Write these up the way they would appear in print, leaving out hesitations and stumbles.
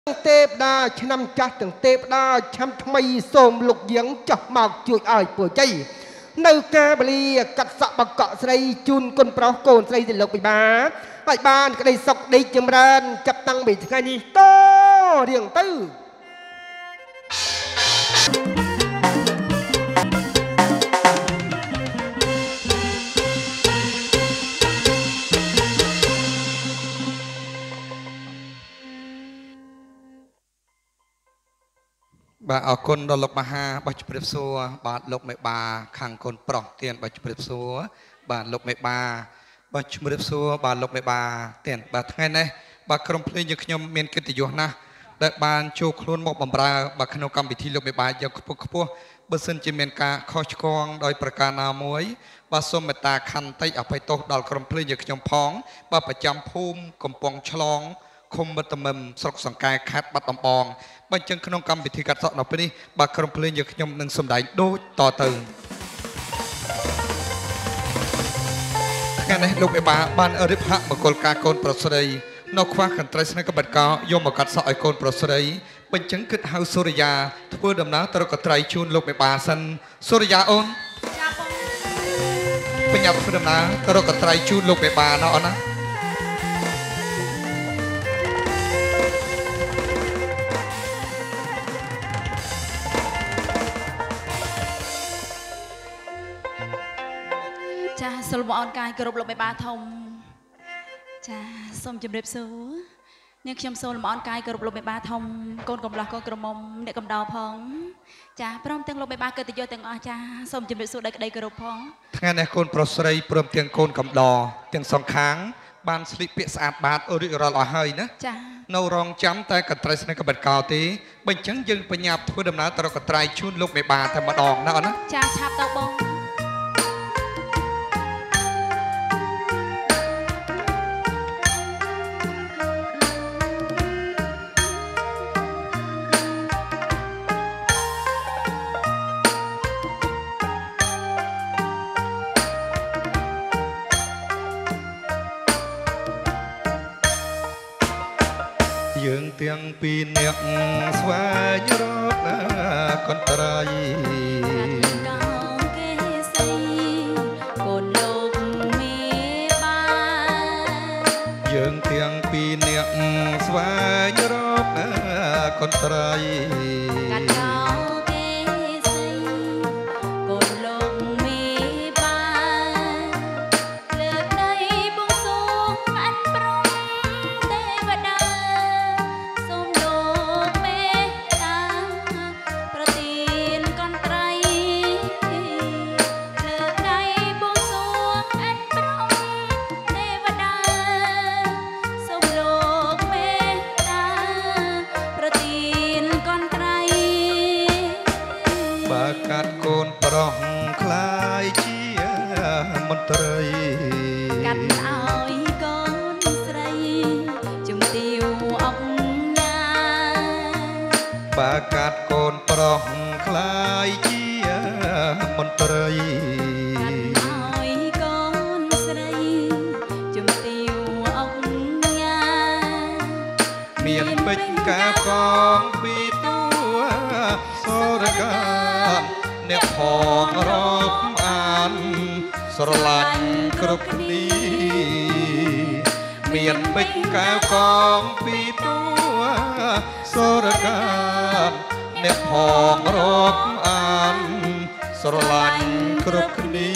เตปดาชนำจัดถึงเตปดาช้ำทำไมโสมลุกเยียงจับหมากจุยอายป่วยใจในกาบลีกัดสะบักเกาะใส่จุนคนเปล่าโกนใส่จะลกไปบ้าไปบ้านก็ได้สกได้จำรันจับตังไปถึงไงนี่โตเรียงตื้อบ่าเอาคนดอลลกมาหาบัจเปรียบซัวบาดลกไม่บาขังคนปลอกเตียนบัจเปรียบซัวบาดลกไม่บาบัจเปรียบซัวบาดลกไม่บาเตียนบาดไงเนี่ยบาดกรมเพลงยังขยมเมียนกิติยนะแต่บานโชคล้วนบอกบำราบาดขนมกรรมวิธีลกไม่บายังขบขบเบอร์เซนจิเมียนกาข้อชกองโดยประการนามวยบาสมเมตาคันไตอภัยโตดอลกรมเพลงยังขยมพองบาประจำภูมิกำปองฉลองคมบัตมสกสังกายคัดบัตตำปองบัญจังขนมกรรมวิธีการสอนออกไปนี่บากรมเพลงยังขยมหนึ่งสมได้โดยต่อเติมงานในลูกไอบาบ้านอริพะมกลกาโกนปรสไดนกคว้าขันไตรสนกบัดกายมกัดสอยโกนปรสไดบัญจังกึศเฮาสุริยาทั่วดำน้ำตระกไตรชูนลูกไอบาสันสุริยาโอนปัญญาทั่วดำน้ำตระกไตรชูนลูกไอบาเนาะนะจ้าสรุปออนกายกรุบลงไปบาทมจ้าส้มจำเรียบสูเนี่ยชมโซลมออนกายกรุบลงไปบาทมโกนกำลังโกนกระมมเด็กกำดาวพองจ้าพร้อมเตียงลงไปบาเกิดติโยเตียงอ๋อจ้าส้มจำเรียบสูได้กรุบพองทั้งนั้นโกนโปรสไลพร้อมเตียงโกนกำดอเตียงสองค้างบานสลิปเปียสอาดบาดอริรอลอเฮยนะจ้านรองจำแต่กัดไตรสนกบัดกาวตีบัญชังยังปัญญาทั่วดำน้ำตระกไตรชุนลูกไม่บาแต่มาดองนะอ๋อนะจ้าชาบเต้าบงយើងទាំងពីរនាក់ស្វែងរកណាកន្ត្រៃយើងទាំងពីរនាក់ស្វែងរកណាកន្ត្រៃកាត់កូនប្រុសคล้ายជាមន្ត្រីកាត់ឲ្យកូនស្រីជំទាវអុកញ៉ាបើកាត់កូនប្រុសคล้ายជាមន្ត្រីកាត់ឲ្យកូនស្រីជំទាវអុកញ៉ាមានពេជ្រកាកងពីទួសូរកាអ្នកផងរាប់អានស្រឡាញ់គ្រប់គ្នាមានពេជ្រកែវកងពីទួសូរកាអ្នកផងរាប់អានស្រឡាញ់គ្រប់គ្នា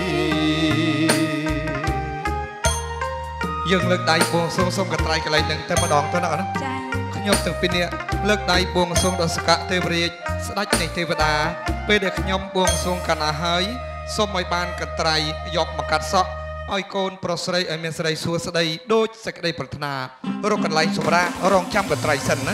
យើងលើកដៃបួងសួងសូមកត្រៃកន្លែងនឹងតែម្ដងទៅណាចាខ្ញុំទាំងពីរនាក់លើកដៃបួងសួងដល់សកៈទេវរាជស្ដេចនៃទេវតាពេលដែលខ្ញុំបួងសួងកណ្ណាហើយសូមឲ្យបានកត្រៃយកមកកាត់សក់ឲ្យកូនប្រុសស្រីឲ្យមានស្រីសួស្ដីដូចសេចក្តីប្រាថ្នារកកន្លែងសម្រាប់រងចាំកត្រៃសិនណា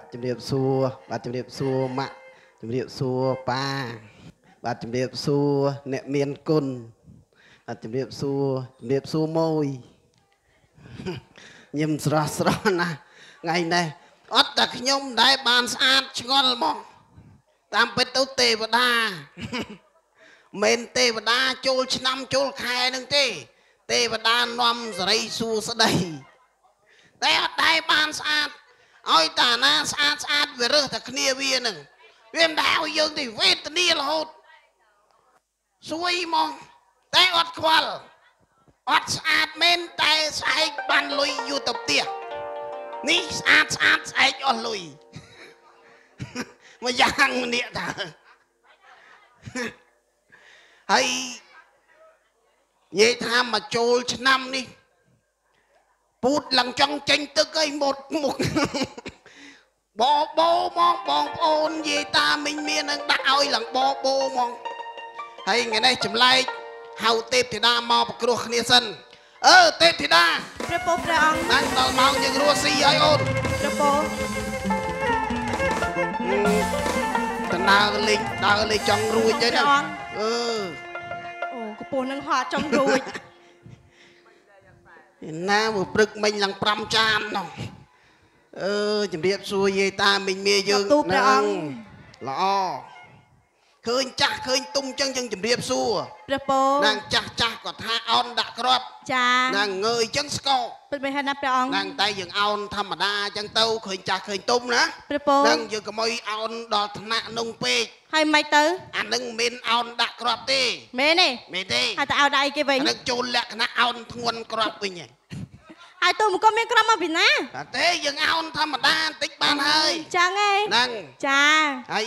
ជំរាបសួរបាទជំរាបសួរម៉ាក់ជំរាបសួរប៉ាបាទជំរាបសួរអ្នកមានគុណបាទជំរាបសួរម៉ួយញឹមស្រស់ស្រស់ណាស់ថ្ងៃនេះអត់តែខ្ញុំដែរបានស្អាតឆ្ងល់មកតាមពិតទៅទេវតាមិនទេវតាចូលឆ្នាំចូលខែនឹងទេទេវតានាំសេរីសួស្ដីតែអត់ដែរបានស្អាតឲ្យតាណាស្អាតវារើសតែគ្នាវានឹងវាមិនដែរឲ្យយើងទៅវេទនារហូតសួយមកតែអត់ខ្វល់អត់ស្អាតមែនតែស្អែកបានលុយយូរទៅផ្ទះនេះស្អាតស្អែកអស់លុយមកយ៉ាងម្នាក់តើហើយនិយាយថាមកចូលឆ្នាំនេះពូតឡើងចង់ចេញទឹកអីមុខបបោមកបងប្អូននិយាយតាមិញមាននឹងដាក់ឲ្យឡើងបបោមកហើយថ្ងៃនេះចម្លែកហៅទេពធីតាមកប្រគ្រោះគ្នាសិនទេពធីតាព្រះពោព្រះអង្គបានដល់ម៉ោងយើងរស់ស៊ីហើយអូនព្រះពោតើដើរលេងចង់រួចទេណាអូកពស់នឹងហត់ចង់រួចណាមកព្រឹកមិញឡើង5ចាននោះជំរាបសួរយាយតាមិញមាយើងហ្នឹងល្អឃើញចាស់ឃើញទុំចឹងយើងជំរាបសួរព្រះពោហ្នឹងចាស់ក៏ថាអោនដាក់ក្របចាហ្នឹងងើយចឹងស្កោពិតមែនណាព្រះអង្គហ្នឹងតែយើងអោនធម្មតាចឹងទៅឃើញចាស់ឃើញទុំណាព្រះពោហ្នឹងយើងកុំឲ្យអោនដល់ថ្នាក់នងពេកហើយមិនទៅអានឹងមិនអោនដាក់ក្របទេមែនទេហើយតើឲ្យដាក់អីគេវិញហ្នឹងចូលលក្ខណៈអោនធ្ងន់ក្របវិញហើយទូមកុំមានក្រំមកពីណាទេយើងអោនធម្មតាបន្តិចបានហើយចឹងឯងហ្នឹងចាហើយ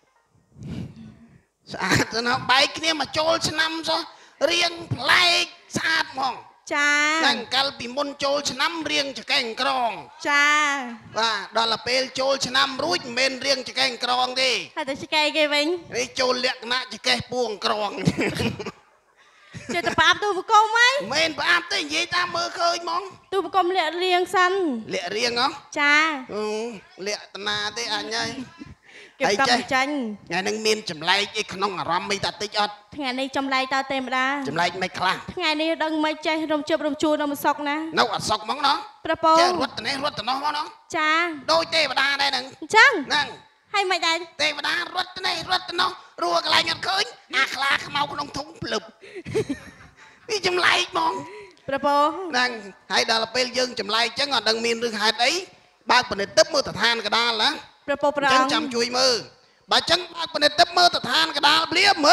ស្អាតទៅណាបែកគ្នាមកចូលឆ្នាំចុះរៀងប្លែកស្អាតហ្មងចាហ្នឹងកាលពីមុនចូលឆ្នាំរៀងចកេងក្រងចាបាទដល់ទៅពេលចូលឆ្នាំរួចមិនមែនរៀងចកេងក្រងទេហើយទៅចកេគេវិញនេះចូលលក្ខណៈចកេះពួងក្រងចេះតែផ្អាប់ទូបកុំហីមិនមែនផ្អាប់ទេនិយាយតាមមើលឃើញហ្មងទូបកុំលាក់រៀងសិនលាក់រៀងហ៎ចាលាក់តាណាទេអញហើយគេកំចាញ់ថ្ងៃនឹងមានចម្លែកអីក្នុងអារម្មណ៍មិនតាតិចអត់ថ្ងៃនេះចម្លែកតើទេម្ដាចម្លែកមិនខ្លះថ្ងៃនេះដឹងមិនចេះរំជើបរំជួលនៅមិនសុកណានៅអត់សុកហ្មងណោះប្រពោចេះរត់ទៅនេះរត់ទៅនោះហ្មងណោះចាដូចទេវតាដែរហ្នឹងអញ្ចឹងហ្នឹងហើយមិនដែរទេវតារត់ទៅនេះរត់ទៅនោះរੂកន្លែងអត់ឃើញអាខ្លាខ្មៅក្នុងធុងភ្លឹបនេះចម្លែកហ្មងប្រពោហ្នឹងហើយដល់ពេលយើងចម្លែកអញ្ចឹងអត់ដឹងមានរឿងហេតុអីបើកបនិតទឹកមើលស្ថានកដាលណាប្រពោព្រះអង្គចាំជួយមើលបើអញ្ចឹងបើកបនិតទឹកមើលស្ថានកដាលភ្លាមមើល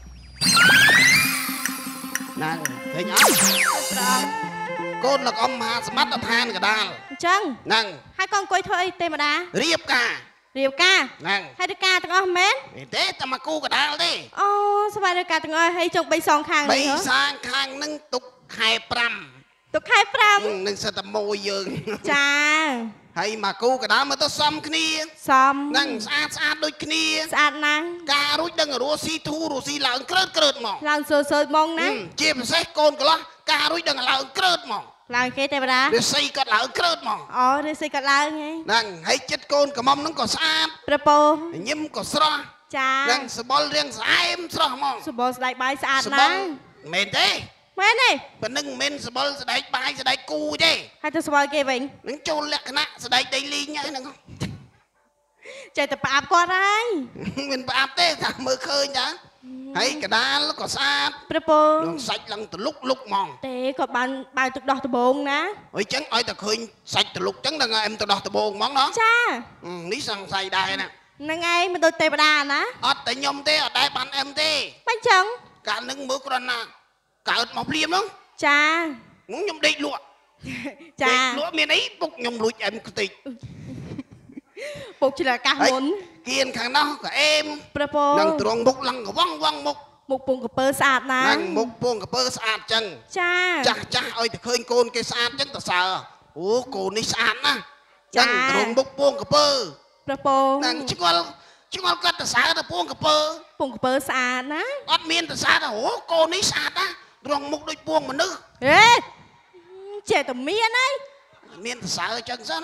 ហ្នឹងឃើញអត់ព្រះអង្គកូនលោកអ៊ំមហាសម្បត្តិស្ថានកដាលអញ្ចឹងហ្នឹងហើយកូនអង្គុយធ្វើអីទេម្ដារៀបការហ្នឹងហើយទៅការទាំងអស់មែនទេតែមកគូកដាលទេអូស្វាយទៅការទាំងអស់ហើយចុង3សងខាងនេះ3សាងខាងហ្នឹងទុកខែ5 ទុកខែ5 នឹងសិតតែម៉ូយយើងចាហើយមកគូកដាលមកទៅសំគ្នាសំហ្នឹងស្អាតដូចគ្នាស្អាតណាស់ការរួចដឹងរស់ស៊ីធូរស់ស៊ីឡើងក្រើតហ្មងឡើងសើហ្មងណាជាពិសេសកូនកន្លោះការរួចដឹងឡើងក្រើតហ្មងឡើងគេទេបារាសីគាត់ឡើងក្រើតហ្មងអូរាសីគាត់ឡើងហ្នឹងហើយចិត្តកូនកំមុំហ្នឹងក៏ស្អាតប្រពោញឹមក៏ស្រស់ចាហ្នឹងសបល់រៀងស្អែមស្រស់ហ្មងសបល់ស្ដែកបាយស្អាតណាស់មែនទេមែនទេប៉ណ្ណឹងមិនសបល់ស្ដែកបាយស្ដែកគូទេហើយទៅស្បល់គេវិញនឹងចូលលក្ខណៈស្ដែកដីលីងហ្នឹងចេះតែផ្អាប់គាត់ហើយមិនផ្អាប់ទេថាមើលឃើញតាហើយកដាលក៏ស្អាតប្រពោនឹងសាច់ឡើងទលុកហ្មងទេគាត់បានបើទឹកដោះដបងណាអញ្ចឹងឲ្យតែឃើញសាច់ទលុកអញ្ចឹងដល់អែមទៅដោះដបងហ្មងណោះចានេះសង្ស័យដែរណាហ្នឹងឯងមិនដូចទេវតាណាអត់តែខ្ញុំទេអត់ដែរបានអែមទេបាញ់ចឹងកាលនឹងមើលគ្រាន់ណាកើតមកភ្លាមហ្នឹងចាខ្ញុំដេកលក់ចាលក់មានអីពុកខ្ញុំលួចអែមខ្ទេចពុកឆ្លអាកាសមុនគៀនខាងនោះក៏អែមប្រពោនឹងត្រង់មុខឡើងកវងមុខពងកពើស្អាតណាស់ហ្នឹងមុខពងកពើស្អាតចឹងចាចាស់ឲ្យតែឃើញកូនគេស្អាតចឹងតសើអូកូននេះស្អាតណាស់ចឹងត្រង់មុខពងកពើប្រពោហ្នឹងឆ្ងល់គាត់តសើទៅពងកពើស្អាតណាអត់មានតសើទៅអូកូននេះស្អាតណាស់ត្រង់មុខដូចពងមនុស្សហេចេះតែមានហើយមានតសើចឹងសោះណា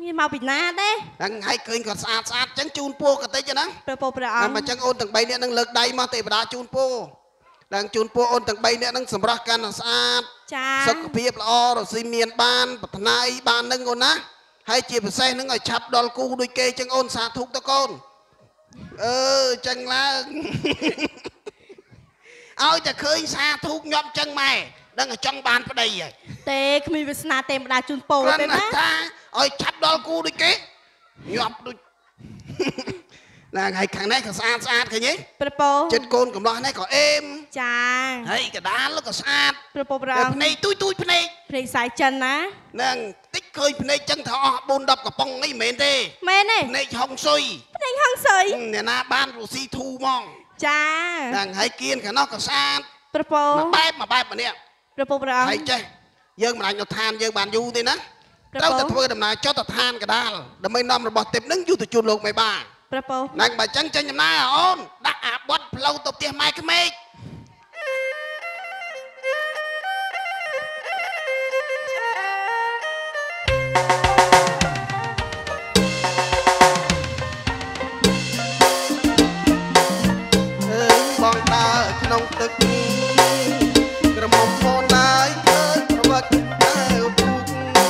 មានមកពីណាទេហ្នឹងហើយឃើញគាត់ស្អាតចឹងជូនពូក៏តិចណាព្រះពោព្រះអង្គតែចឹងអូនទាំង3នាក់ហ្នឹងលើកដៃមកទេវតាជូនពូឡើងជូនពូអូនទាំង3នាក់ហ្នឹងសម្រស់កាន់តែស្អាតចាសុខភាពល្អរស់ស៊ីមានបានប្រាថ្នាអីបានហ្នឹងអូនណាហើយជាពិសេសហ្នឹងឲ្យឆាប់ដល់គូដូចគេចឹងអូនសាធុទៅកូនចឹងឡើងឲ្យតែឃើញសាធុញាប់ចឹងម៉ែដឹងតែចង់បានប្តីហើយទេគ្មានវាសនាទេម្ដាជូនពោគ្រាន់ទេតែណាថាឲ្យឆាប់ដល់គូដូចគេញាប់ដូច ណាហើយខាងនេះក៏ស្អាតឃើញទេព្រះពោចិត្តកូនកំឡោះនេះក៏អេមចាហើយកដាលក៏ស្អាតព្រះពោព្រះអង្គភ្នែកទូចភ្នែកភ្នែកសាយចិនណាហ្នឹងតិចឃើញភ្នែកចឹងថាអស់4 10កំប៉ុងអីមិនមែនទេមែនទេភ្នែកហុងស៊ុយភ្នែកហងសើយអ្នកណាបានរុស៊ីធូហ្មងចាហ្នឹងហើយគៀនខាងនោះក៏ស្អាតព្រះពោមួយបែបម្នាក់ព្រះពោព្រះអង្គហើយចេះយើងមិនអាចនៅឋានយើងបានយូរទេណាត្រូវតែធ្វើដំណើរចុះទៅឋានកដាលដើម្បីនាំរបស់ទេពហ្នឹងយូរទៅជូនលោកមេបាព្រះពោហ្នឹងបើចឹងចេញដំណើរអូនដាក់អាបត់ផ្លូវទៅផ្ទះម៉ែក្មេក បងដើរក្នុងទឹកក្រមុំអូនដើរឃើញប្រវត្តិដើរពុក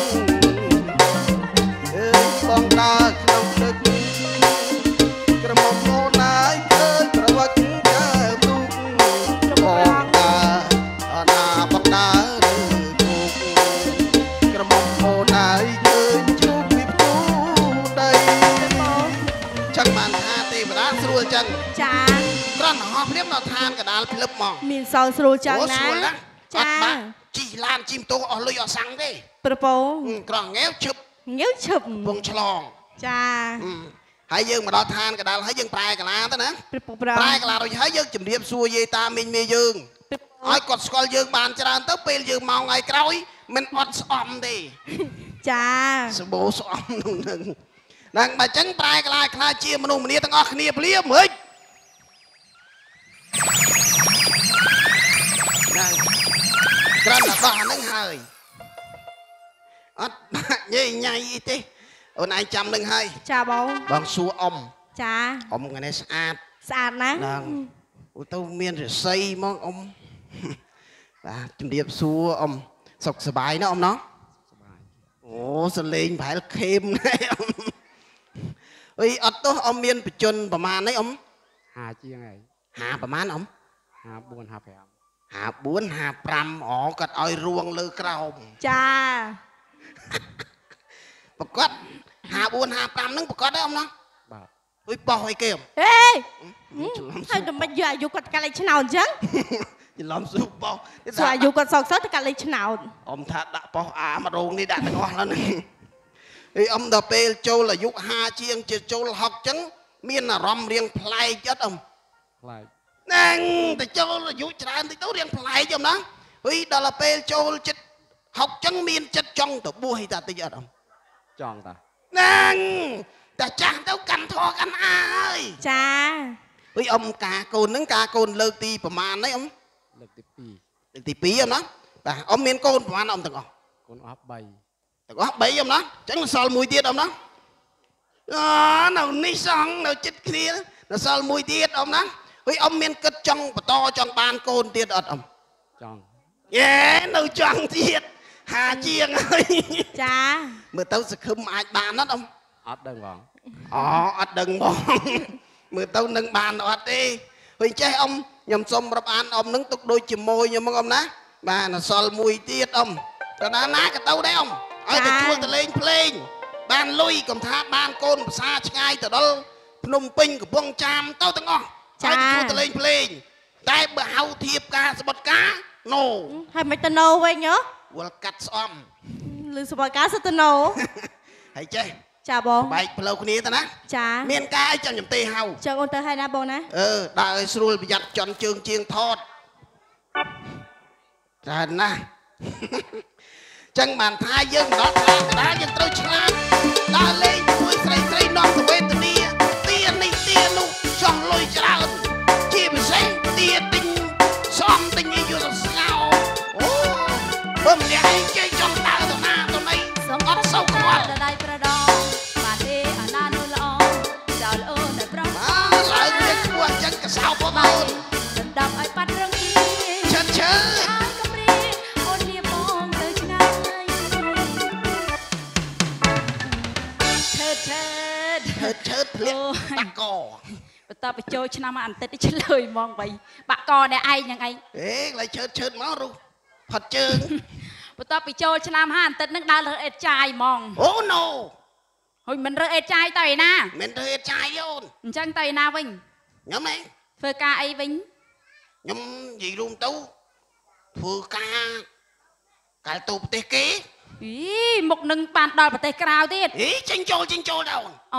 បងដើរក្នុងទឹកក្រមុំអូនដើរឃើញប្រវត្តិដើរពុកបងដើរអណាបងដើរពុកក្រមុំអូនដើរឃើញជុំពីផ្ទូដីព្រះពោចឹងបានថាទេវតាស្រួលចឹងចាត្រង់ហោះព្រាមដល់ឋានកដាលភ្លឹបមកមានសោស្រួលចឹងណាស្រួលណាស់អចាត់បាក់ជីឡានជីម៉ូតូអស់លុយអស់សាំងទេព្រះពោក្រងងាវឈឹបងាវឈឹបពងឆ្លងចាហើយយើងមកដល់ឋានកដាលហើយយើងប្រែកាឡាទៅណាព្រះពោព្រះប្រែអង្គកាឡារួចហើយយើងជម្រាបសួរយាយតាមីងមេយើងព្រះពោឲ្យគាត់ស្គាល់យើងបានច្រើនទៅពេលយើងមកថ្ងៃក្រោយមិនអត់ស្អំទេចាសបោស្អំនោះនឹងហ្នឹងបើចឹងប្រែកាឡាខ្លាចជាមនុស្សម្នាទាំងអស់គ្នាភ្លាមហិចហ្នឹងក្រាន់តែដោះអាហ្នឹងហើយអត់បាក់ញ៉ៃញ៉ៃអីទេអូនឯងចាំនឹងហើយចាបងបងសួរអ៊ំចាអ៊ំថ្ងៃនេះស្អាតស្អាតណាស់ហ្នឹងអូទៅមានរស័យហ្មងអ៊ំ បាទជំរាបសួរអ៊ំសុខសប្បាយណាអ៊ំណោះសប្បាយអូសលេងប្រហែលខេមណែអ៊ំអីអត់ទោះអ៊ំមានបជនប្រមាណនេះអ៊ំ 5 ជាងហើយហាប្រមាណអ៊ំ 54 55 54 55អូគាត់ឲ្យរួងលើក្រោមចាប្រកាស54 55ហ្នឹងប្រកាសទេអ៊ំណោះបាទអុយបោះអីគេអ៊ំហេច្រឡំហើយតែមិនយកអាយុគាត់កាត់លេខឆ្នោតអញ្ចឹងច្រឡំស៊ូបោះសួរអាយុគាត់សោកសោកទៅកាត់លេខឆ្នោតអ៊ំថាដាក់បោះអាមករោងនេះដាក់ទាំងអស់ឡើយនេះអីអ៊ំដល់ពេលចូលអាយុ50ជាងជាចូល60ចឹងមានអារម្មណ៍រៀងប្លែកអត់អ៊ំខ្លាចហ្នឹងតែចូលអាយុច្រើនតិចទៅរៀងប្លែកអ៊ំណាអីដល់ពេលចូលចិត្ត60ចឹងមានចិត្តចង់ទៅបួសអីតាតិចអត់អ៊ំចង់តាហ្នឹងតែចាស់ទៅកាន់ធေါ်កាន់អាហើយចាអីអ៊ំការកូនហ្នឹងការកូនលើកទីប្រមាណនេះអ៊ំលើកទីលើកទី2អ៊ំណាបាទអ៊ំមានកូនប្រមាណអ៊ំទាំងអស់ 2កូនអស់3 ទាំងអស់3អ៊ំណាអញ្ចឹងសល់មួយទៀតអ៊ំណាអូនៅនេះសងនៅចិត្តគ្នានៅសល់មួយទៀតអ៊ំណាហើយអ៊ំមានគិតចង់បន្តចង់បានកូនទៀតអត់អ៊ំចង់យេនៅចង់ទៀត50ជាងហើយចាមើលទៅសង្ឃឹមអាចបានអត់អ៊ំអត់ដឹងបងអូអត់ដឹងបងមើលទៅនឹងបានអត់ទេហើយចេះអ៊ំខ្ញុំសុំរាប់អានអ៊ំនឹងទុកដូចជាមួយខ្ញុំហ្មងអ៊ំណាបាទនៅសល់មួយទៀតអ៊ំតើណាក៏ទៅដែរអ៊ំឲ្យទៅជួលទៅលេងភ្លេងបានលុយកុំថាបានកូនភាសាឆ្ងាយទៅដល់ភ្នំពេញកំពង់ចាមទៅទាំងអស់ឲ្យទៅជួលទៅលេងភ្លេងតែបើហៅធៀបការសបុតការណូហើយមិនទៅណូវិញហ៎វល់កាត់ស្អំឬសបកាសិតទៅណូហើយចេះចាបងបែកផ្លូវគ្នាទៅណាចាមានការអីចាំខ្ញុំទេហៅចឹងអូនទៅហើយណាបងណាដើរឲ្យស្រួលប្រយ័ត្នចន់ជើងជាងថតច្រើនណាស់ ចឹងបានថាយើងដល់ខាងកដាលយើងត្រូវឆ្លាតដើរលេងជាមួយស្រីស្រីនាំទៅវេទនាទានេះទានោះចង់លុយច្រើនជាពិសេសទាទិញសំទិញអីយកទៅស្ងោអូបើម្នាក់ឯងចេះចង់ដើរទៅណាទៅណីសូមអត់សូវខ្វល់ដៃប្រដង chớt liệt bạc cò បន្តបញ្ចូលឆ្នាំអានតិចឆ្លើយហ្មងបីបាក់កអ្នកឯងហ្នឹងឯង lại chớt máu ru phật chơn បន្តបញ្ចូលឆ្នាំហាអានតិចហ្នឹងដើររើអេតចាយហ្មង ô no ហើយមិនរើអេតចាយទៅឯណា mình thuê trai ôn អញ្ចឹងទៅឯណាវិញ nhóm này ធ្វើការអីវិញ nhóm gì luôn tú vừa ca cả tụ tê kế អីមុខនឹងបានដល់ប្រទេសក្រៅទៀត ý chinh chô đâu អូ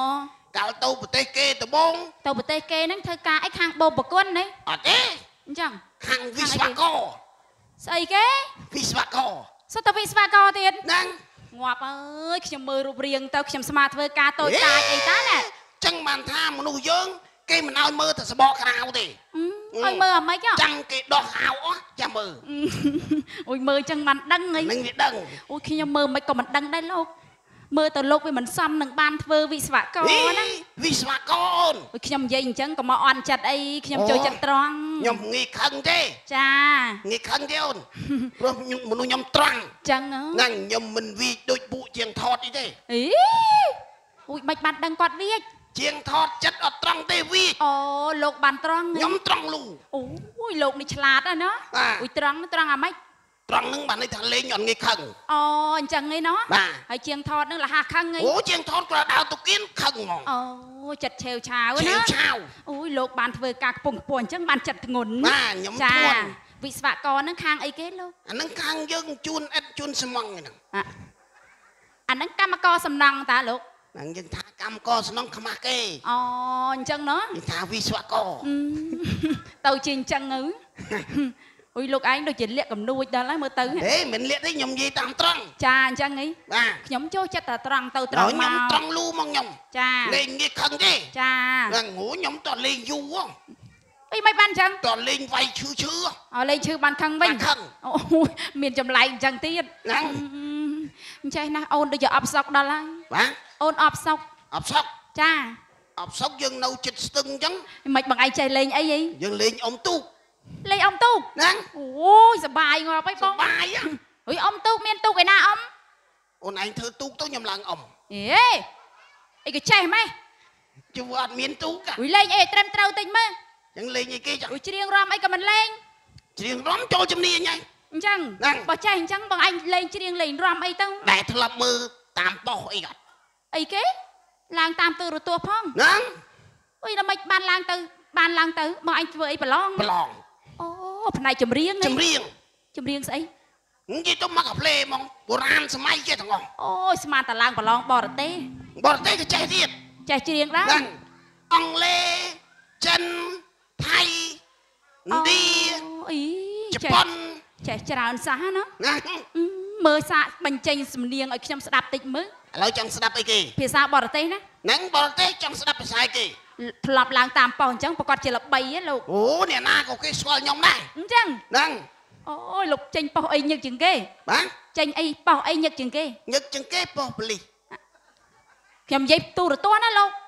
cả tụ tê kế tụ bông ទៅប្រទេសគេហ្នឹងធ្វើការអីខាងបូបគុណនេះ ở thế អញ្ចឹង hàng vi spa co ស្អីគេ vi spa co សុទ្ធតែវិស្វករទៀត năng ងាប់អើយខ្ញុំមើលរូបរាងទៅខ្ញុំស្មាធ្វើការតូចតាចអីតាណា chẳng bàn tham mà nuôi dưỡng cái mình ao mơ thì sẽ bỏ cái nào thì អើយមើលអាម៉េច chẳng cái đo áo á chả mơ អូយមើលអញ្ចឹងមិនដឹងអី mình biết đằng អូយខ្ញុំមើលមិនក៏មិនដឹងដែរលោកមើលទៅលោកវាមិនសមនឹងបានធ្វើវិស្វករណា ý vi spa con អូយខ្ញុំនិយាយអញ្ចឹងក៏មកអន់ចិត្តអីខ្ញុំចូលចិត្តត្រង់ nhóm nghi khăn thế ចា nghi khăn thế ôn rồi mình nhóm trăng អញ្ចឹង năng nhóm mình vì đôi bụ chiêng thọt đi thế អីអូយមិនបានដឹងគាត់វាច chiêng thọt chất ở trăng tê vi អូលោកបានត្រង់ nhóm trăng lù អូយលោកនេះឆ្លាតណា à អូយត្រង់អាម៉េច trăng nâng bạn ấy thằng lên nhọn nghi khăn អូអញ្ចឹងឯណោះ bà ហើយជាងថតនឹងលះខឹងឯង ố chiêng thọt là đào tụ kiến khăn ngon អូចិត្តឆេវឆាវណា chiều chào អូយលោកបានធ្វើការកំពុងខ្ពស់អញ្ចឹងបានចិត្តធ្ងន់ bà nhóm ចា thuần វិស្វករនឹងខាងអីគេលោក anh nâng khăn dương chun ép chun sâm măng này nè អាហ្នឹងកម្មករសំណង់តាលោក nâng dân thả cam co sâm nông khăm kê អូអញ្ចឹងណោះ dân thả vi swa co ទៅជាអញ្ចឹងទៅអូយលោកឯងដូចជាលាក់កំនួចដល់ហើយមើលទៅ thế mình liệt đấy nhóm gì tam trăng ចាអញ្ចឹងឯង bà ខ្ញុំចូលចិត្តតែត្រង់ទៅត្រង់ rồi មក nhóm trăng lu mong nhóm ចា lên nghi khăn thế ចា là ngủ nhóm toàn lên du á អីមិនបានអញ្ចឹង toàn lên vay chư chư ឲ្យលេងឈឺបានខឹងវិញបានខឹងអូយមានចម្លែកអញ្ចឹងទៀតហ្នឹងអញ្ចឹងណាអូនដូចជាអបសក់ដល់ហើយ bà អូនអបសក់ ập sóc ចា ập sóc dân nâu chích tưng chắn មិនបងឯងចេះលេងអី dân lên ông tu លេងអ៊ំទូក nắng អូយសបាយងាប់ហើយបង bài á អុយអ៊ំទូកមានទូកឯណាអ៊ំ ôn anh thơ tu tôi nhầm làng ông អេអីក៏ចេះម៉េះ chứ vợ miên tu cả អុយលេងអីត្រឹមត្រូវតិចមើល dân lên như kia chẳng អុយច្រៀងរំអីក៏មិនលេង riêng róm cho chấm nia nhai អញ្ចឹងហ្នឹងបើចេះអញ្ចឹងបងឯងលេងច្រៀងលេងរំអីទៅ đại thật lập mơ tam bỏ ấy gặt អីគេឡើងតាមទូរទស្សន៍ផង nắng អុយដល់មិនបានឡើងទៅបងឯងធ្វើអីប្រឡង lòng អូផ្នែកចម្រៀង chấm riêng ចម្រៀងស្អី gì tôi mắc gặp lê mong bộ ran sớm mai kia thằng ngon អូយស្មានតាឡើងប្រឡងបរទេស bỏ tay cái chạy thiệt ចេះច្រៀងដែរ nắng ông lê chân thay អូ đi អី chụp ចេះ con ចេះច្រើនសាសណា nắng មើលសាកបញ្ចេញសំនៀងឲ្យខ្ញុំស្ដាប់តិចមើល lời chẳng sẽ đáp ấy kì ភាសាបរទេសណា nắng bỏ tay chẳng sẽ đáp sai kì ធ្លាប់ឡើងតាមប៉ោះអញ្ចឹងប្រកាសជាល្បីហ៎លោក ố nè na có cái xoay nhóm này អញ្ចឹង nắng អូយលោកចេញប៉ោះអីញឹកជាងគេ bán ចេញអីប៉ោះអីញឹកជាងគេ nhật chân kế bỏ bì ខ្ញុំនិយាយទូរទស្សន៍ណាលោក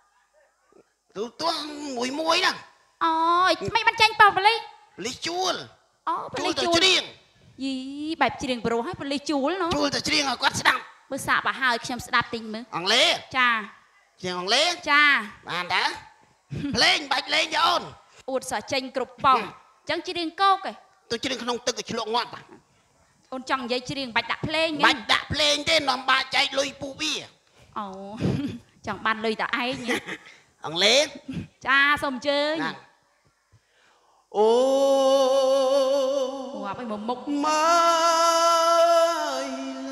tụi tôi mùi muối nè អូយមិនបានចេញប៉ោះបលី bì chua អូបលី chua ជួ từ ល riêng យីបែបច្រៀងប្រុសហើយបលីជួលណូ chua từ riêng rồi quát sẽ đăng មើលសាកបើហើយខ្ញុំស្ដាប់តិចមើល ông lê ចា riêng ông lê ចា bàn đã lên bạch lên cho ôn អួតសាចេញគ្រប់ប៉ោះអញ្ចឹងច្រៀងកោកឯង tôi chưa không tức cái lộ ngọt mà អូនចង់និយាយច្រៀងបាច់ដាក់ភ្លេង bạch đạp lên thế nằm ba chạy lùi pu bia អូ ចង់បានលុយតឯង ông lê ចាសូមអញ្ជើញ nè ô ងាប់ឲ្យមកមុខ mai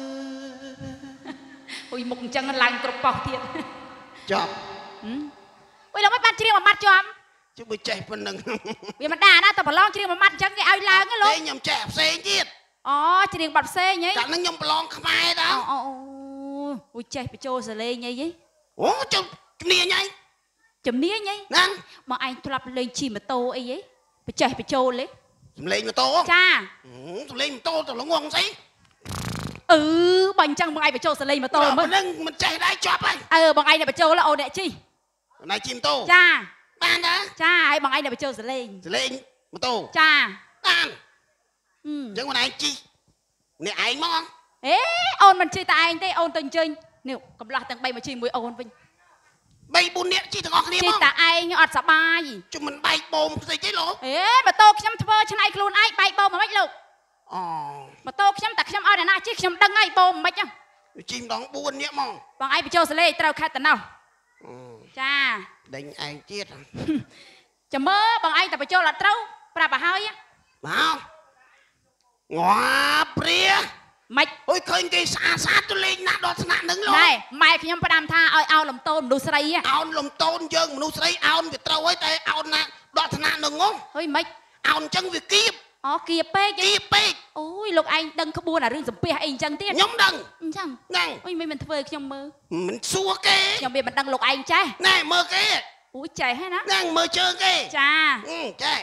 អុយមុខអញ្ចឹងឡើងគ្រប់ប៉ោះទៀត chọc អុយលោកមិនបានច្រៀងមួយម៉ាត់ជាប់ chứ bị chạy phần nâng វាមិនដែរណាតែប្រឡងច្រៀងមួយម៉ាត់អញ្ចឹងគេឲ្យឡើងណាលោក đây nhầm chạy xe chiết អូច្រៀងបាត់ផ្សេងហី cả nó nhầm lon khai អូ đó អូអុយចេះបញ្ចូលសលេងអីហី ủa chứ nia nhai ជំនាញហី nè មកឯងធ្លាប់លេងជិះម៉ូតូអីហីបញ្ចេះបញ្ចូលហី lên mà tô ចា lên mà tô tao nó ngon gì បើអញ្ចឹងបងឯងបញ្ចូលសលេងម៉ូតូមើល mình chạy đai chọp ấy បងឯងអ្នកបញ្ចូលអូអ្នកជិះ này chim tô ចា ban đó ចាហើយបងឯងអ្នកបញ្ចូលសលេង lên mà tô ចា ban អឺ chứ mà này chi nè anh mong អេអូនមិនជិះតែឯងទេអូនទៅអញ្ជើញនេះកំឡោះទាំង3មកជិះមួយអូនវិញ bay buôn nhẹ chi thằng ngọc đi ជី không តាឯងអត់សប្បាយ chúng mình bay bồm gì chứ lỗ អេម៉ូតូខ្ញុំធ្វើឆ្នៃខ្លួនឯងបែកបោមមិនលោក ម៉ូតូខ្ញុំតែខ្ញុំឲ្យអ្នកណាជិះខ្ញុំដឹងហើយបោមមិនខ្មិច chim đón buôn nhẹ mong បងឯងបញ្ចូលសលេត្រូវខិតទៅនោះចា đánh anh chết ចាំមើលបងឯងតែបញ្ចូលអត់ត្រូវប្រាប់ឲ្យហើយ mau ngọa pria មិន ôi khơi cái xa xa tôi lên nát đọt nát nứng ណែ luôn ម៉ែខ្ញុំផ្ដាំថាឲ្យអោលំតូនមនុស្សស្រី ao lồng tôn dương mà nu sấy ao việt trâu ấy tay ao nát đọt nát nứng không ហើយមិន ao chân việt kiếp អូគៀពេក kiếp bê អូយលោកឯងដឹងក្បួនអារឿងសំពះអីអញ្ចឹងទៀត nhóm đằng អញ្ចឹង ngang អូយមិនធ្វើឲ្យខ្ញុំមើល mình xua kê ខ្ញុំវាមិនដឹងលោកឯងចេះ này mơ kê អូយចេះហ្នឹងណា ngang mơ chơi kê ចា chạy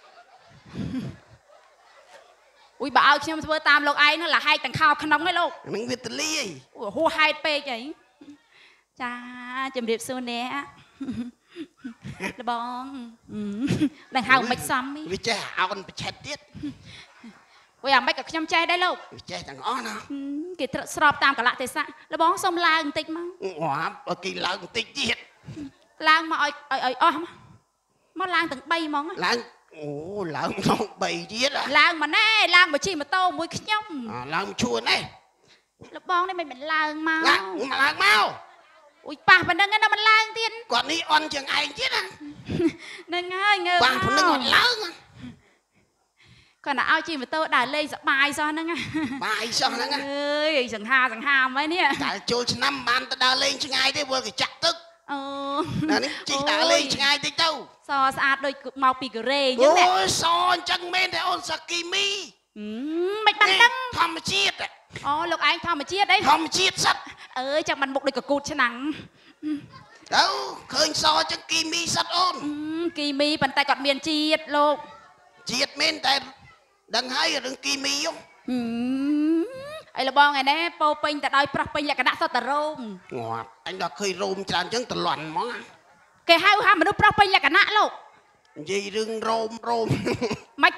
អូយបើឲ្យខ្ញុំធ្វើតាមលោកឯងនោះlàហែកទាំងខោក្នុងឯងលោក mình việt ly អូហួសហេតុពេកអីចាជំរាបសួរអ្នកលបងដឹងហៅមិនសម vì chạy ao còn bị chết tiết អូយអាមិនក៏ខ្ញុំចេះដែរលោក vì chạy thằng ó nào គេត្រូវស្របតាមកលៈទេសៈលបងសុំឡើងបន្តិចមក ngọa ở kỳ lợn tịch tiết ឡើងមកឲ្យអស់មកឡើងទាំង3ហ្មង lợn ồ lợn nó bầy tiết à ឡើងមកណែឡើងមកជិះម៉ូតូមួយខ្ញុំ lợn chua này លបងនេះមិនឡើងមក lợn mau អូយប៉ះប៉ុណ្ណឹងណាមិនឡើងទៀត còn đi on trường ai tiết à ហ្នឹងហើយងើប bằng phần nó còn lớn គាត់ណាឲ្យជិះម៉ូតូដើរលេងសប្បាយសោះហ្នឹង bài sao nó អើយសង្ហាហើយនេះ tại chua năm ban ta đào lên trường ai đấy vừa cái chặt tức អូ là nó chỉ đào lên trường ai đấy đâu សស្អាតដូចមកពីកូរ៉េអញ្ចឹងណា ôi so chân men để on sakimi មិនបានដឹង thầm chiết អូលោកឯងធម្មជាតិអី thầm chiết sắt អើយចាំបានមុខដូចកកូតឆ្នាំង đâu khơi so chân kimi sắt on គីមីប៉ុន្តែគាត់មានជាតិលោក chiết men tại đằng hai ở đằng kimi không អីលបងឯណែពោពេញតែដោយប្រុសពេញលក្ខណៈសុទ្ធតែរោម ngọt anh đã khơi rôm tràn chân tờ loạn món គេហៅថាមនុស្សប្រុសពេញលក្ខណៈលោក gì rừng rôm rôm មិន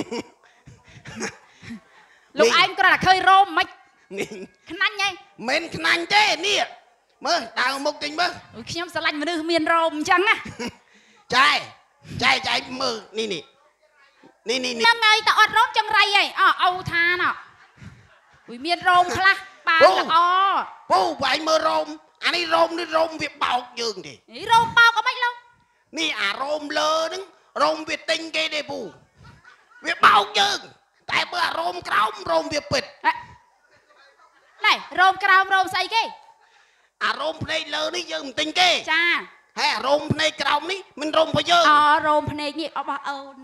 លោកឯងគ្រាន់តែឃើញរោមមិនខ្នាញ់ហី men khăn thế nè mơ đào một tình mơ ខ្ញុំស្រឡាញ់មនុស្សមានរោមអញ្ចឹងណា trai trai trai mơ nè nè nè nè nè ហ្នឹងហើយតែអត់រោមចង្រៃហីអូថាណោះវាមានរោមខ្លះបានល្អ bố vậy mơ rôm anh ấy rôm việc bọc giường thì រោមបោកអីមិនលោក nè à rôm lơ đứng rôm việc tinh cái đây bù việc bọc giường tại bữa rôm còng rôm việc bịt ណែរោមក្រោមរោមស្អីគេ à rôm đây lơ đấy giường tinh cái ចា hay à rôm đây còng đấy mình rôm phải giường អូរោមភ្នែកនេះរបស់អូន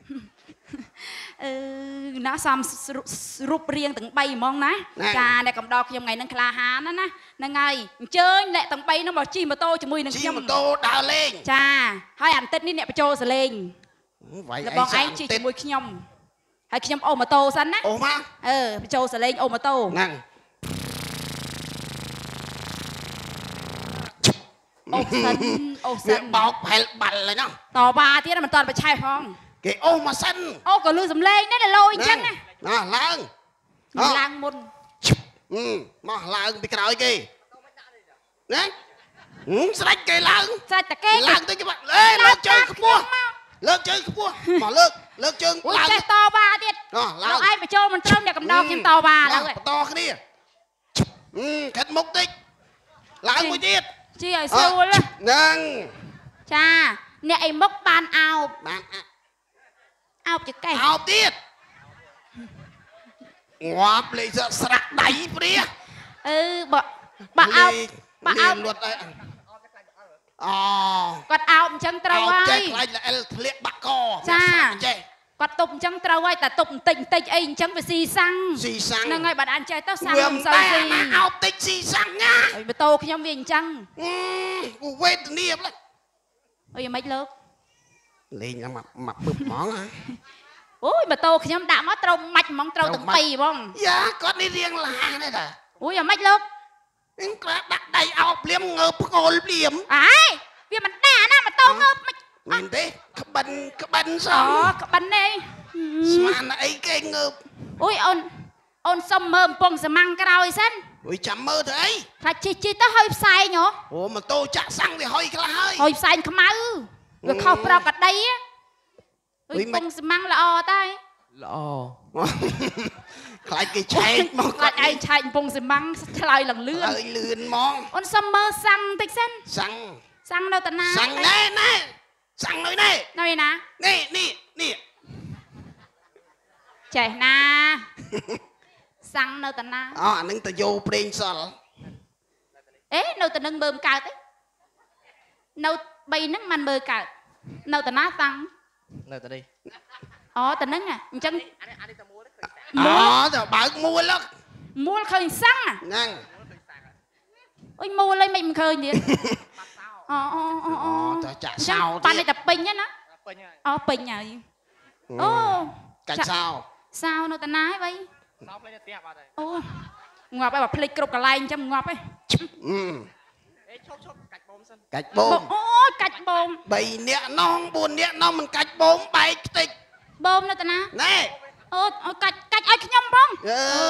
ណាសំរូបរាងទាំង3ហ្មងណាចាអ្នកកំដរខ្ញុំថ្ងៃហ្នឹងក្លាហានណាហ្នឹងហើយអញ្ជើញអ្នកទាំង3ហ្នឹងមកជិះម៉ូតូជាមួយនឹងខ្ញុំម៉ូតូដើរលេងចាហើយអានតិចនេះអ្នកបញ្ចូលសលេង vậy លបងឯងជិះជាមួយខ្ញុំហើយខ្ញុំអូម៉ូតូសិនណាអូមកបញ្ចូលសលេងអូម៉ូតូហ្នឹងអូសិនវាបោកផែលបាល់ហើយណោះតវ៉ាទៀតមិនតាន់បច្ឆេះផងគេអូមកសិនអូក៏លឺសំឡេងដែរលយអញ្ចឹងណាឡើងឡើងមុនមកឡើងពីក្រោយគេណាស្រេចគេឡើងស្រេចតែគេឡើងទៅច្បាស់លើកជើងខ្ពស់លើកជើងខ្ពស់មកលើកជើងអូឡើងចេះតវ៉ាទៀតលោកឯងបញ្ចូលមិនត្រឹមអ្នកកំដរខ្ញុំតវ៉ាឡើយបន្តគ្នាខិតមុខតិចឡើងមួយទៀតជីឲ្យស្រួលហ្នឹងចាអ្នកឯមុខបានអោបបានអោបចកេះអោបទៀតងាប់លេខស្រាក់ដៃព្រាបើអោបលួតអីអូគាត់អោបអញ្ចឹងត្រូវហើយចេះខ្លាចល្អិលធ្លាក់បាក់កចាចេះគាត់តុបអញ្ចឹងត្រូវហើយតែតុបបន្តិចអីអញ្ចឹងវាស៊ីសាំងស៊ីសាំងហ្នឹងហើយបើអញចេះទៅសាំងវាមិនមិនសូវតែស៊ីអោបតិចស៊ីសាំងណាហើយម៉ូតូខ្ញុំវាអញ្ចឹងវេទនាផ្លែអីមិនលោកលេងមកពឹបហ្មងអូយម៉ូតូខ្ញុំដាក់មកត្រូវម៉ាច់ហ្មងត្រូវទាំងពីរហ្មងយ៉ាគាត់នេះរៀងឡានេះតាអូយអាម៉េចលោកនឹងក្រាដាក់ដៃអោបភ្លាមងើបផ្គល់ភ្លាមអើយវាមិនដែរណាម៉ូតូងើបមិនមែនទេក្បិនសោះក្បិននេះស្មានអីគេងើបអូយអូនសុំមើលកំពង់សម៉ាំងក្រោយសិន ui chăm mơ thế phải chi tới hơi sai nhở ủa mà tô chạ xăng thì hơi cái hơi hơi sai không máu rồi không pro cả đây á ui bông măng là o tay Lọ. lại cái chạy mà lại ai chạy bông măng lại lần lươn lại lươn mong on summer xăng tích xăng xăng đâu tận na xăng nè xăng nơi này nơi nè nè chạy na xăng đâu tận na anh nâng ta vô pren sal ế đâu tận nâng bơm cào đấy đâu bay nâng man bơ cào đâu tận na xăng Nơi ta đi. tận nâng à chân rồi bạn mua lắm mua khơi xăng à năng ôi mua lấy mình khơi gì ta chả sao bạn này tập pin nhá nó pin nhờ cách sao nó tận nái vậy ngọt ấy bảo plei cục cả lạnh chăm ngọt ấy cách bom cách bom bầy nè non buồn nè non mình cách bom bay tịch bom nó tận na nè cách ai nhom bông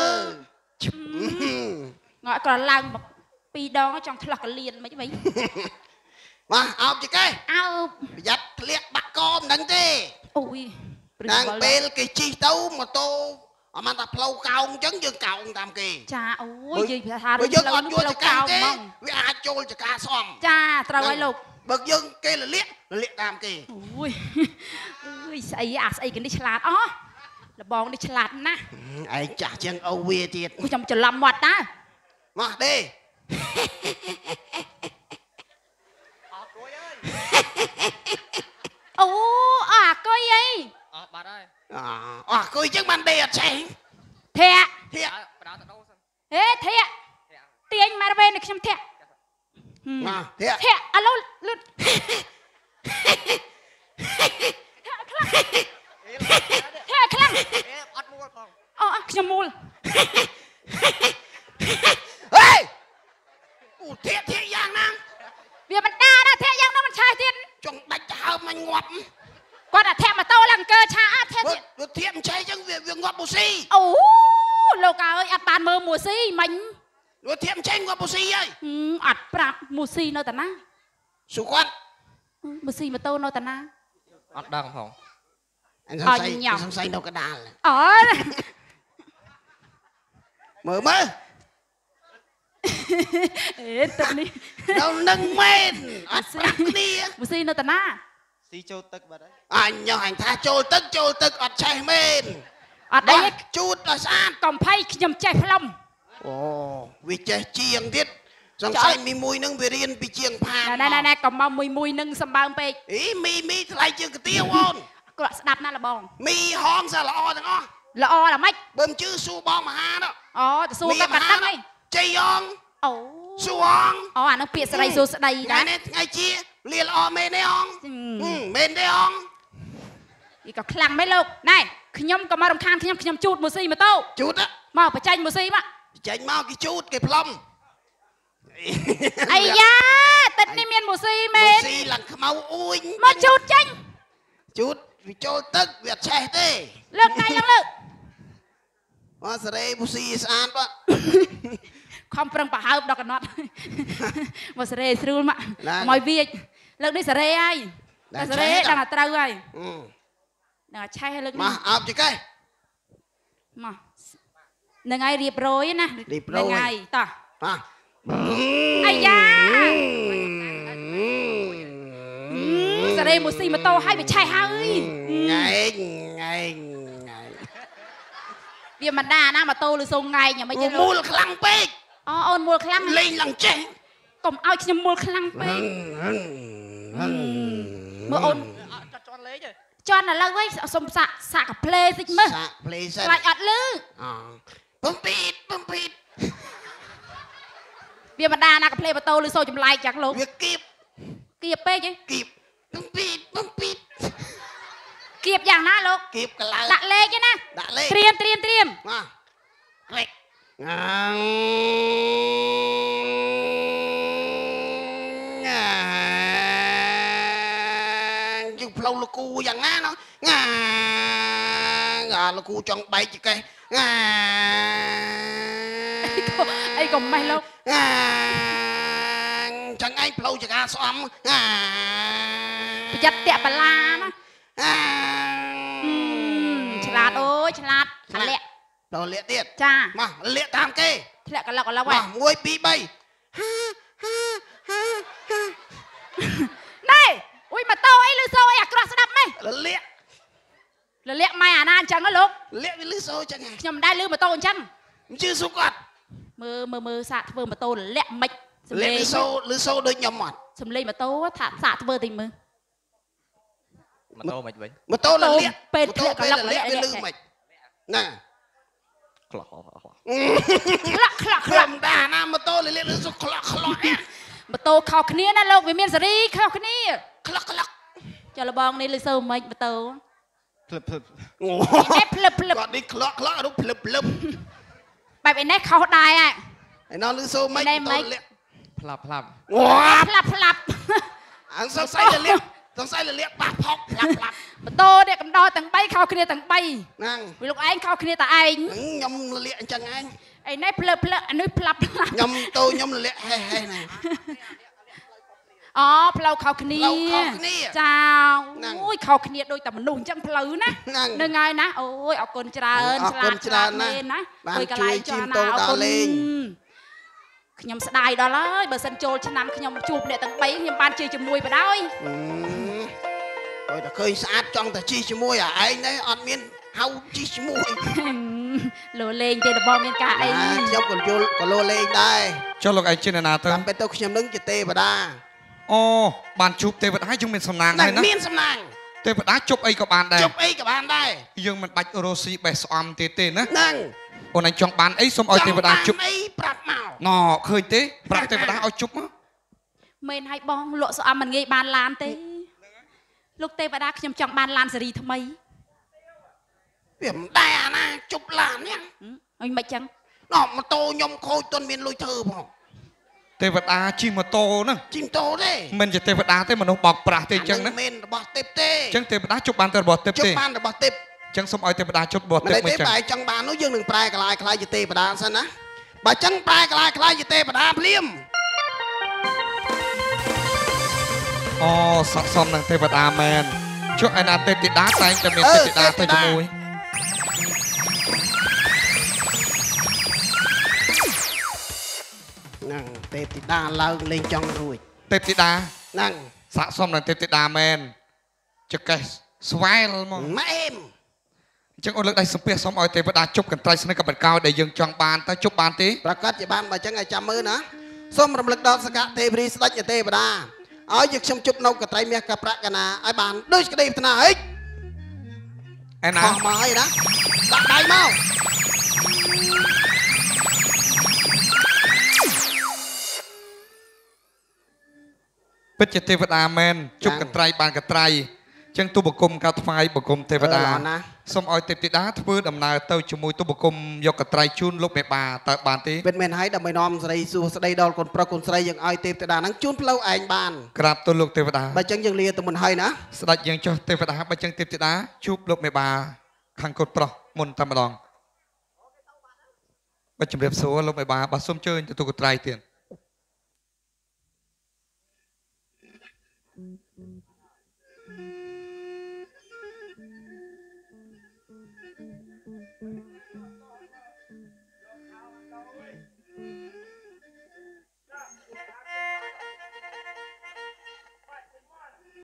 ngọt còn lạnh pi đó trong thằng cái liền mấy cái mà ao chị cái ao giặt liệt bạc con đằng thế ui đang bê cái chi tấu mà tô mà ta plau cao chấn dương cao tam kỳ cha ôi gì phải thà rồi dương còn vua plau chị cao cao cái vì ai trôi chị ca xòm cha trâu ai lục bậc dương cái là liệt tam kỳ ui say cái đi chả là bong đi chả na ai chả chân âu bia tiệt กูจำจะลำวัดนะ mà đi coi gì Bà đây. coi chắc ban đề chạy thiệt thiệt ê thiệt tiền mà về được xem thiệt thiệt thiệt alo lút thiệt khănខ្ញុំមូល ê thiệt giang năng វាមិនដាណាធាក់យ៉ាងនោះមិនឆាយទៀត trong đánh thao mình ngọt គាត់អាធាក់ម៉ូតូឡើងកើឆាអត់ធាក់ទៀត rồi thiệt chạy chứ việc ngọt bù xì អូលោកអើយអត់បានមើលមួយស៊ីមិញ rồi thiệt chạy ngọt bù xì ơi អត់ប្រាប់មួយស៊ីនៅតាណា số con មួយស៊ីម៉ូតូនៅតាណា Ọt đăng phòng. anh nhầm. sang say đâu cái đàn អត់ mở អេទឹកនេះ đâu nâng men ắt bạc đi មួយស៊ីនៅតាណា Xí châu tức bà đấy. anh nhờ anh tha trôi tức ắt chạy men អត់អី chút là san កំភៃខ្ញុំចេះផ្លុំ ồ vì chạy chiêng thiết sang say mi mùi nâng về riêng bị chiêng phan ណែកុំមកមួយនឹងសម្បើមពេក ý mi lại chiêng cái tiêu không គាត់ស្ដាប់ណាស់លបង mi hong sao là o thằng o ល្អလားម៉េច bơm chữ su bom mà ha đó ទៅសួរគាត់បាត់ហ្នឹងឯង chạy hong អូ su hong អានឹងពាក្យស្រីសួស្ដីណា ngày này ngày chia liền o men đấy hong men đấy hong នេះក៏ខ្លាំងមែនលោកណែខ្ញុំក៏មករំខានខ្ញុំជូតមួយស៊ីម៉ូតូ chút á មកបញ្ចេញមួយស៊ីមក chạy mau cái chút cái plum អាយ៉ាទឹកនេះមានមួយស៊ីមែន xì là mau ui មកជូតចេញ chút vì trôi tức việt xe thế លើកដៃឡើងលើក mà sẽ đây bù xì san đó ខំប្រឹងប្រហើបដល់កណត់មកសេរីស្រួលមកមកវាលើកនេះសេរីហើយតែសេរីដល់តែត្រូវហើយដល់ឆេះលើកនេះ mà áp chị cái មកនឹងហើយរៀបរយណានឹងហើយតោះ à អាយ៉ាសេរីមួយស៊ីម៉ូតូឲ្យវាឆេះហើយ ngày វាមិនដាណាម៉ូតូឬសូងថ្ងៃយ៉ាងម៉េចទេ mua là khăn bếch អូនមូលខ្លាំង lên lằng chết កុំឲ្យខ្ញុំមូលខ្លាំងពេកមើលអូន Chọn lấy chứ. ជន់ឥឡូវវិញសុំសាក់កាផ្លេតិចមើល sạc play ខ្លាចអត់លឺ bấm pít វាមិនដាណាកាផ្លេម៉ូតូឬសូចម្លែកយ៉ាងលោក việc kịp គៀបពេកហ៎ kịp bấm pít គៀបយ៉ាងណាលោក kịp cái lại ដាក់លេខឯណា đã lên ត្រៀម mà click chứ lâu là cu dạng á nó là cu chọn bay chị cây អីកុំម៉េះលោក chẳng ai lâu chả cá xóm ប្រយ័ត្នតាក់បលាណាឆ្លាតអូយឆ្លាតអាលាក់ rồi liệt tiệt ចា mà liệt tam kê ធ្លាក់កឡុកកឡុកហ៎ mà ngồi pi bay ណែអុយម៉ូតូអីលឺសូអីអាក្រក់ស្ដាប់ម៉េះ liệt លលាក់ម៉ែអាណាអញ្ចឹងហ៎លោក liệt với lư xô chẳng hạn ខ្ញុំមិនដែលលឺម៉ូតូអញ្ចឹង chưa số quạt មើលសាកធ្វើម៉ូតូលលាក់មិនសំលេង liệt lư xô đôi nhầm mặt សំលេងម៉ូតូថាសាកធ្វើតិចមើលម៉ូតូមិនវិញ mà tô là liệt Pê mà thiệt tô cả pê lọc là mà liệt liệt với liệt lư vậy. mạch nè ខ្លះខ្លាក់ខ្លាក់ខ្លាក់ làm đà nam mà tô là liệt lư xô khlock khlock ម៉ូតូខុសគ្នាណាលោកវាមានសេរីខុសគ្នា khlock khlock ចុះលបងនេះលឺសូមិនម៉ូតូភ្លឹបភ្លឹបនេះភ្លឹបភ្លឹប còn đi khlock khlock nó phlip phlip បែបឯនេះខុសដែរហ่ะ nó lư xô mạch Đây tô mạch. liệt ផ្លាប់ផ្លាប់ wow ផ្លាប់ផ្លាប់ ăn sao say là liệt sao say là liệt bạc phọc lặp lặp ម៉ូតូនេះកំដរទាំង3ខុសគ្នាទាំង3 năng វាលោកឯងខុសគ្នាតែឯង nhom là liệt chẳng anh ឯនេះភ្លឹបភ្លឹបអានេះផ្លាប់ផ្លាប់ nhom tôi nhom là liệt hay hay này អូផ្លូវខុសគ្នាផ្លូវខុសគ្នាចាហ្នឹងអូយខុសគ្នាដូចតែមនុស្សអញ្ចឹងផ្លូវណាហ្នឹងនឹងហើយណាអូយអរគុណច្រើនអរគុណច្រើនណាស់មែនណាបានអើយកន្លែងជួយចុះជិះណាតូអរដល់គុណលេងខ្ញុំស្ដាយដល់ហើយបើសិនចូលឆ្នាំខ្ញុំជួបអ្នកទាំង3ខ្ញុំបានជាជំនួយបដ ாய் rồi ta khơi sát trong ta chi cho môi à anh đấy ọt miên hau chi cho môi លោលេងទេដបងមានការអី nhom còn lô lên đây ចុះលោកឯងជាអ្នកណាទៅតាមពេលទៅខ្ញុំនឹងជាទេវតាអូបានជួបទេវតាយើងមានសំណាងហើយណាមានសំណាងទេវតាជប់អីក៏បានដែរជប់អីក៏បានដែរយើងមិនបាច់រស់ស៊ីបេះស្អំទេទេណាហ្នឹងអូនឯងចង់បានអីសូមឲ្យទេវតាជប់អីប្រាប់មកណឃើញទេប្រាប់ទេវតាឲ្យជប់មកមែនហើយបងលក់ស្អំមិនងាយបានឡានទេលោកទេវតាខ្ញុំចង់បានឡានសេរីថ្មីវាមិនដែរអាណាជប់ឡានហ្នឹងអុយមិនចឹងណោះម៉ូតូខ្ញុំខូចទុនមានលុយធ្វើផងទេវតាជិះម៉ូតូហ្នឹងជិះម៉ូតូទេមិនជាទេវតាទេមនុស្សបោកប្រាស់ទេអញ្ចឹងណាមិនរបស់ទេពទេអញ្ចឹងទេវតាជប់បានតែរបស់ទេពជប់ទេបានរបស់ទេពអញ្ចឹងសូមឲ្យទេវតាជប់របស់មិនទេពទេមិនចឹងបើចង់បាននោះយើងនឹងប្រែកលាយខ្លាយជាទេវតាសិនណាបើចឹងប្រែកលាយខ្លាយជាទេវតាភ្លាមអូស័ក្តិសមនឹងទេវតាមែនចុះឯណាទេពធីតាតែងតែមានទេពធីតាទៅជាមួយហ្នឹងទេពធីតាឡើងលេងចង់រួចទេពធីតាហ្នឹងស័ក្តិសមនឹងទេពធីតាមែនចកេះស្វែលហ្មងម៉ែអេមអញ្ចឹងអូនលើកដៃសំពះសូមឲ្យទេវតាជប់កន្ត្រៃស្នេហ៍កបិតកោដែលយើងចង់បានតើជប់បានទេប្រកាសជាបានបើចឹងឲ្យចាំមើលណាសូមរំលឹកដល់សកទេវរីស្ដេចទេវតាឲ្យយើងខ្ញុំជប់នៅកត្រៃមាសកប្រាក់កណាឲ្យបានដូចក្តីប្រាថ្នាហិចឯណាខុសមកហើយណាដាក់ដៃមកពិតជាទេវតាមែនជប់កន្ត្រៃបានកន្ត្រៃអញ្ចឹងទុបគុំកៅថ្វាយបគុំទេវតាណាសូមឲ្យទេពធីតាធ្វើដំណើរទៅជាមួយទុបគុំយកកន្ត្រៃជូនលោកមេបាតើបានទេពិតមែនហើយដើម្បីនាំសេរីសួស្តីដល់កូនប្រុសកូនស្រីយើងឲ្យទេពធីតាហ្នឹងជូនផ្លូវឯងបានក្រាបទូលលោកទេវតាបើចឹងយើងលាទៅមុនហើយណាស្ដេចយើងចុះទេវតាបើអញ្ចឹងទេពធីតាជួបលោកមេបាខាងកូនប្រុសមុនតែម្ដងបើជម្រាបសួរលោកមេបាបាទសូមអញ្ជើញទទួលកន្ត្រៃទៀត